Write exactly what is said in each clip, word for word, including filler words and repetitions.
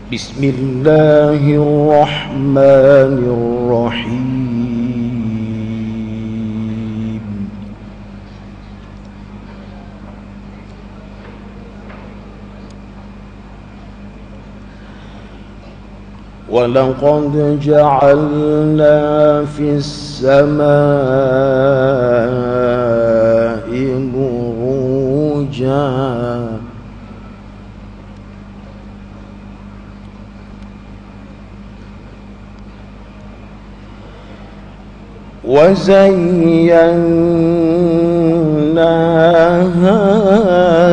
بسم الله الرحمن الرحيم. ولقد جعلنا في السماء بروجا وزيناها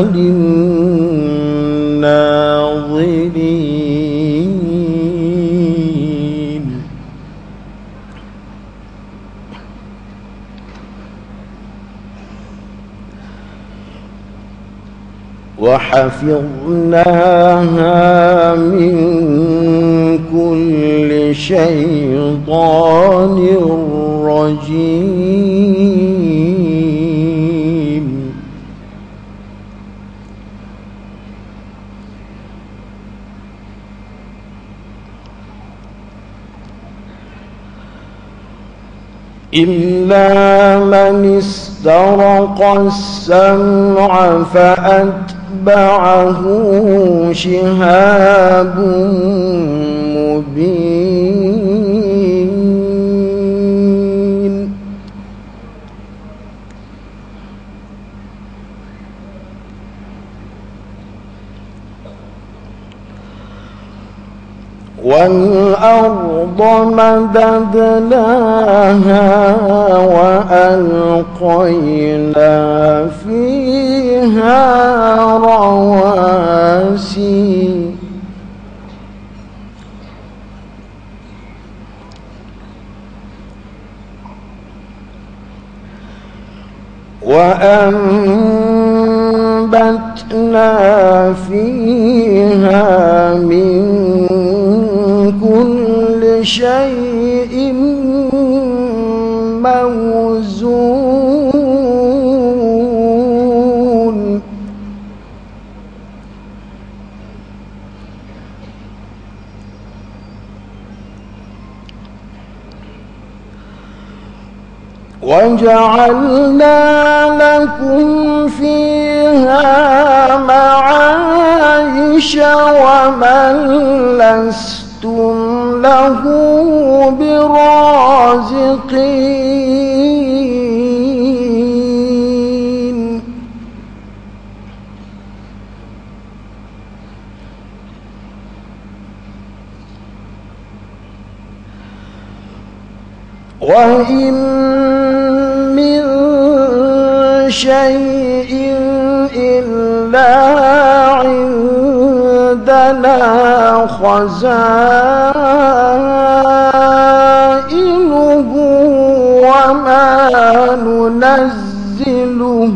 للناظرين وحفظناها من كل شيطان رجيم إلا من استرق السمع فأتبعه شهاب مبين والأرض مددناها وألقينا فيها رواسي وأنبتنا فيها من كل شيء موزون وجعلنا لكم فيها معايش ومن لستم له برازقين وإن من شيء إلا عندنا خزائنه وما ننزله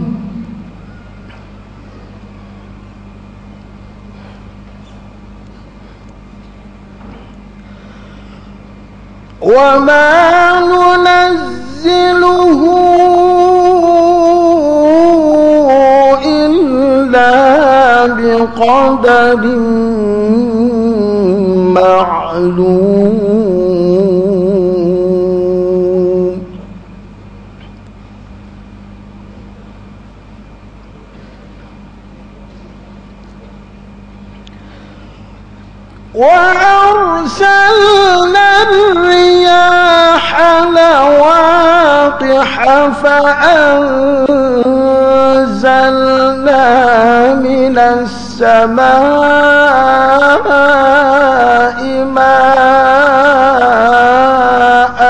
وما ننزله إلا بقدر معلوم وأرسلنا الرياح لواقح فأنزلنا من السماء ماء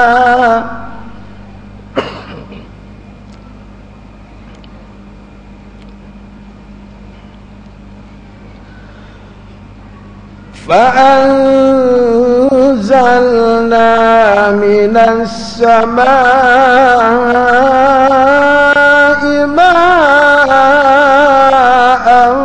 فأنزلنا من السماء ماء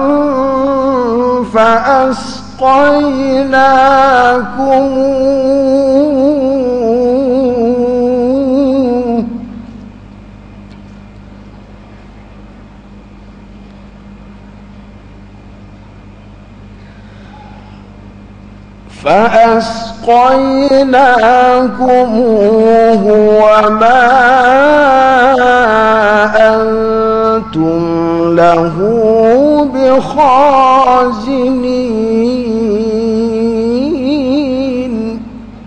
فأسقيناكموه فأسقيناكموه وما أنتم له بخازنين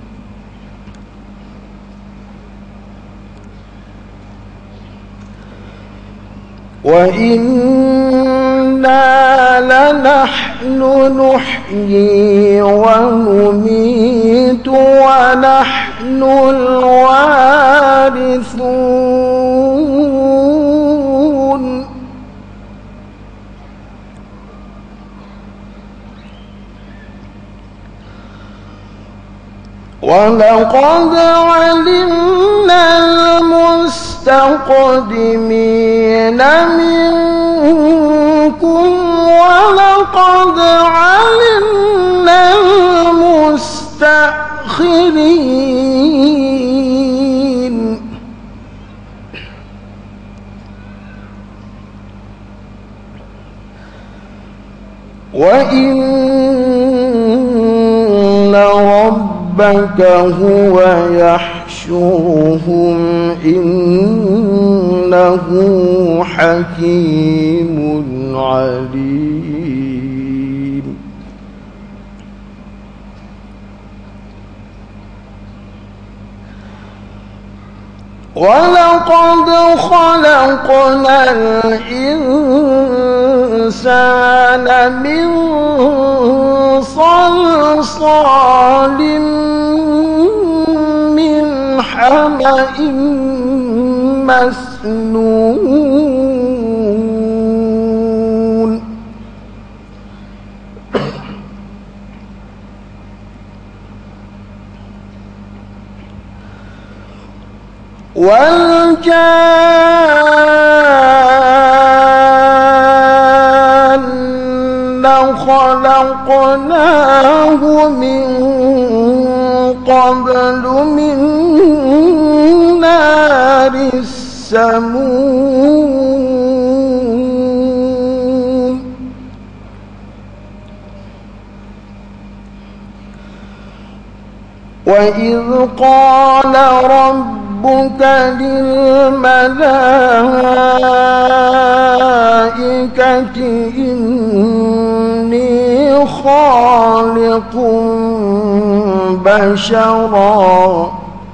وإنا لنحن نحيي ونميت ونحن الوارثون ولقد علمنا المستقدمين منكم ولقد علمنا المستأخرين وإن ربك هو يحشرهم إنه حكيم عليم ولقد خلقنا الإنسان من صلصال من حمأ مسنون والجان خلقناه من قبل من نار السموم وإذ قال ربك للملائكة إني خالق بشرا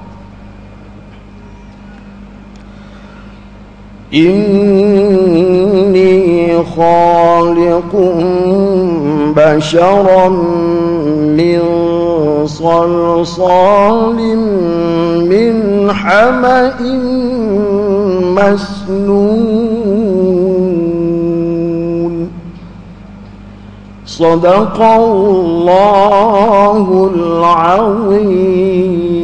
إني خالق بشرا من صلصال من حمأ مسنون صدق الله العظيم.